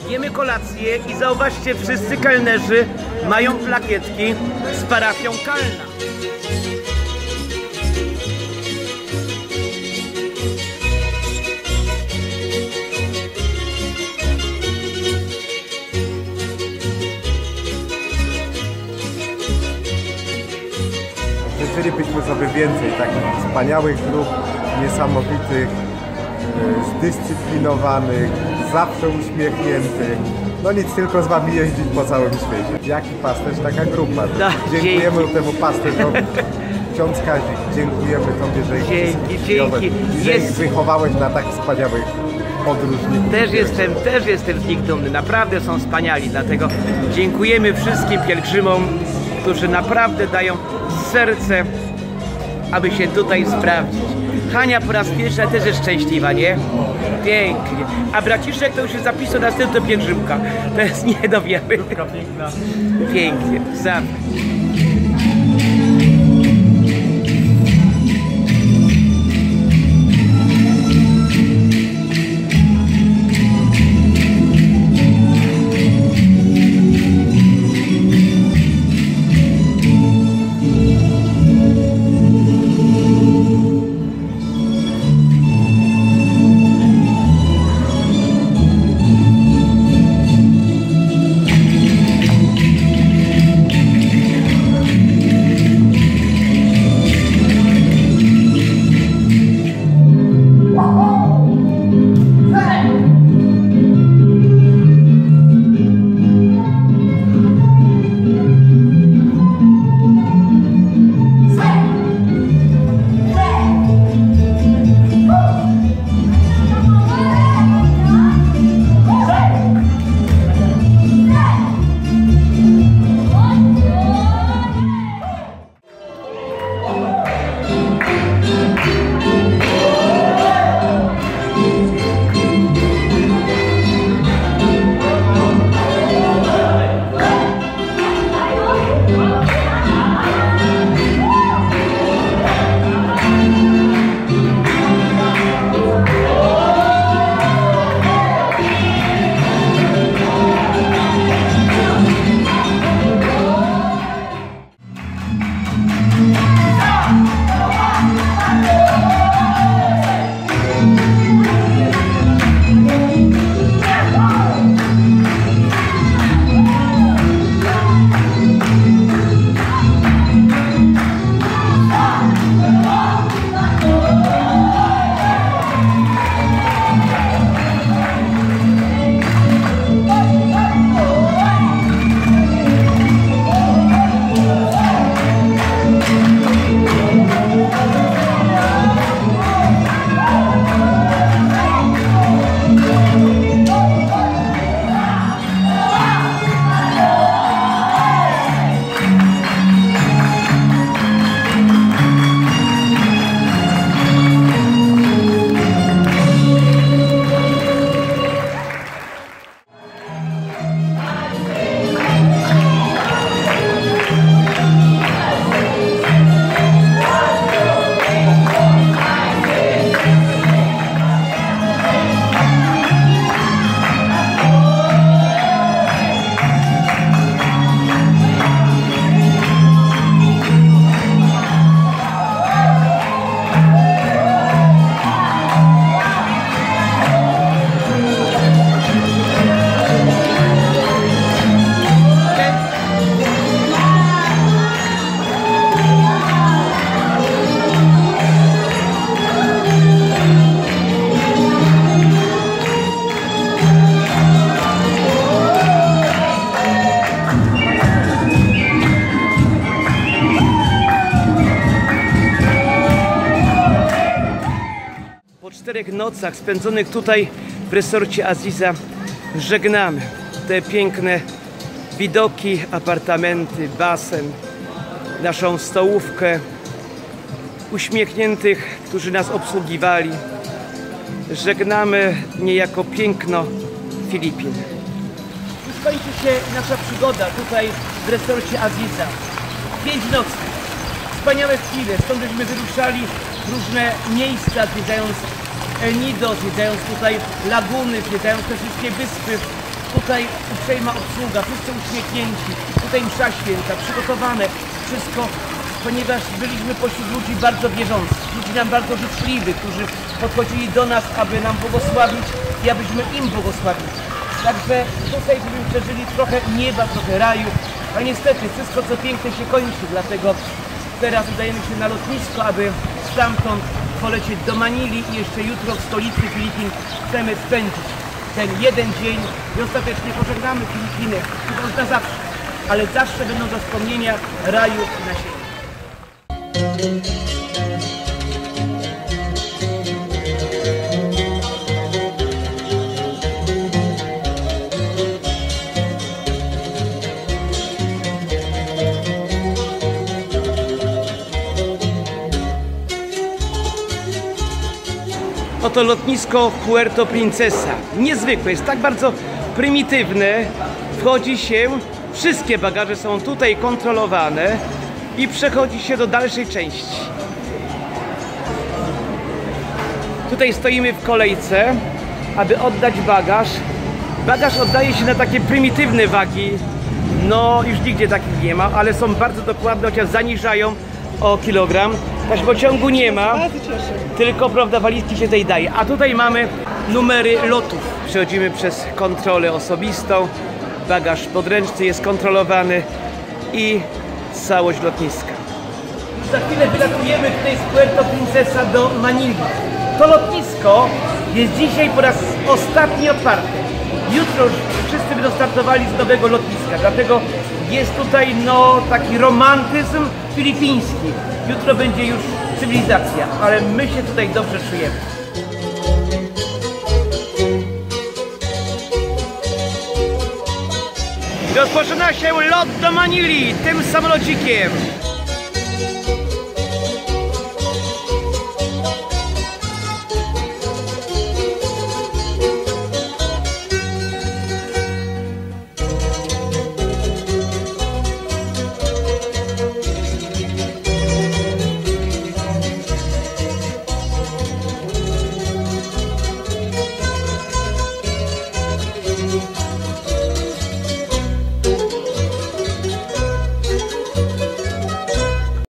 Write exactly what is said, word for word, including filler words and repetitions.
Jemy kolację i zauważcie, wszyscy kelnerzy mają plakietki z parafią Kalna. Życzylibyśmy sobie więcej takich wspaniałych grup, niesamowitych, zdyscyplinowanych, zawsze uśmiechniętych. No nic, tylko z wami jeździć po całym świecie. Jaki pasterz, taka grupa. No, dziękujemy dzięki. temu pasterzowi. Ksiądz Kazik, dziękujemy tobie, że ich Dzięki, dzięki. i że ich wychowałeś na tak wspaniałych podróżników. Też jestem, też jestem z nich dumny. Naprawdę są wspaniali, dlatego dziękujemy wszystkim pielgrzymom, którzy naprawdę dają serce, aby się tutaj sprawdzić. Hania po raz pierwszy też jest szczęśliwa, nie? Pięknie. A braciszek to już się zapisał na następną pielgrzymka. To jest nie do wiary. Piękna. Pięknie. Sam. czterech nocach spędzonych tutaj w resorcie Aziza żegnamy te piękne widoki, apartamenty, basen, naszą stołówkę, uśmiechniętych, którzy nas obsługiwali. Żegnamy niejako piękno Filipin. Już kończy się nasza przygoda tutaj w resorcie Aziza. Pięć nocy. Wspaniałe chwile, stąd żeśmy wyruszali w różne miejsca, zwiedzając El Nido, zwiedzając tutaj laguny, zwiedzając te wszystkie wyspy. Tutaj uprzejma obsługa, wszyscy uśmiechnięci. Tutaj msza święta, przygotowane. Wszystko, ponieważ byliśmy pośród ludzi bardzo wierzących. Ludzi nam bardzo życzliwych, którzy podchodzili do nas, aby nam błogosławić i abyśmy im błogosławili. Także tutaj byśmy przeżyli trochę nieba, trochę raju. A niestety wszystko co piękne się kończy, dlatego teraz udajemy się na lotnisko, aby stamtąd polecieć do Manili i jeszcze jutro w stolicy Filipin chcemy spędzić ten jeden dzień i ostatecznie pożegnamy Filipiny, chyba już na zawsze, ale zawsze będą to wspomnienia raju na ziemi. Oto lotnisko Puerto Princesa. Niezwykłe, jest tak bardzo prymitywne. Wchodzi się, wszystkie bagaże są tutaj kontrolowane i przechodzi się do dalszej części. Tutaj stoimy w kolejce, aby oddać bagaż. Bagaż oddaje się na takie prymitywne wagi. No, już nigdzie takich nie ma, ale są bardzo dokładne, chociaż zaniżają o kilogram. Taśmociągu nie ma, tylko prawda walizki się tutaj daje. A tutaj mamy numery lotów. Przechodzimy przez kontrolę osobistą, bagaż podręczny jest kontrolowany i całość lotniska. Za chwilę wylatujemy tutaj z Puerto Princesa do Manili. To lotnisko jest dzisiaj po raz ostatni otwarte. Jutro już wszyscy będą startowali z nowego lotniska, dlatego jest tutaj no taki romantyzm filipiński. Jutro będzie już cywilizacja, ale my się tutaj dobrze czujemy. Rozpoczyna się lot do Manili tym samolocikiem.